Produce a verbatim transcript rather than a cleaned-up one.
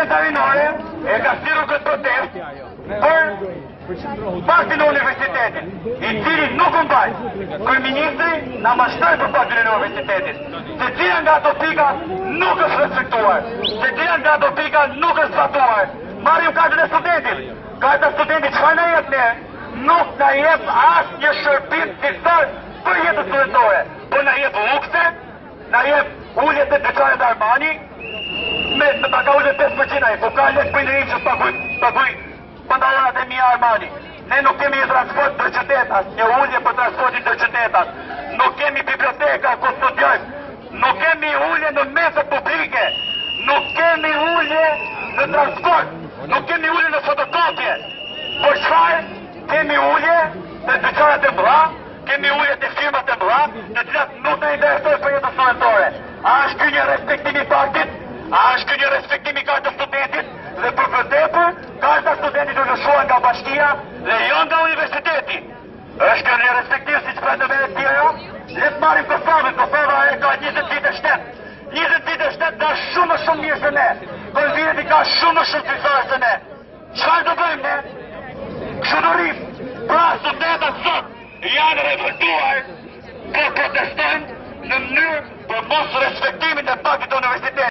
Veterinare e ka stiru këtë protest për faktin e universitetit, i cili nuk mbaj. Kryeministri na mashtoi për faktin e universitetit. Se gjitha nga ato pika nuk është respektuar. Se gjitha nga ato pika nuk është zbatuar. Marrim kartën e studentit. Karta e studentit çfarë na jep ne? Nuk na jep asnjë shërbim cilësor për jetën studentore. Po na jep lukse, na jep ulje të dyqanet Armani, me me pagavën e pesë përqind ai, po ka lek për njërim që paguj, paguj pantalonat e mia Armani. Ne nuk kemi transport për qytetas, një ulje për transportin të qytetas. Nuk kemi biblioteka ku studiojmë. Nuk kemi ulje në meset publike. Nuk kemi ulje në transport. Nuk kemi ulje në fotokopje. Por çfarë? Kemi ulje të dyqanet e mëdha, kemi ulje të firmat e mëdha, të cilat nuk na interesojnë për jetën studentore. A është ky një respektim i faktit? A është ky një respektim i kartës studentit? Dhe për përtepër, karta studentit u lëshuar nga bashkia dhe jo nga universiteti. Është ky një respektim siç pretendojnë të tjera? Le të marrim Kosovën, Kosova e ka njëzet vite shtet. njëzet vite shtet ka shumë më shumë mirë se ne. Konvjeti ka shumë më shumë cilësore se ne. Çfarë do bëjmë ne? Kështu do rrim. Pra studentët sot janë revoltuar, po protestojnë në mënyrë për mos respektimin e faktit të universitetit.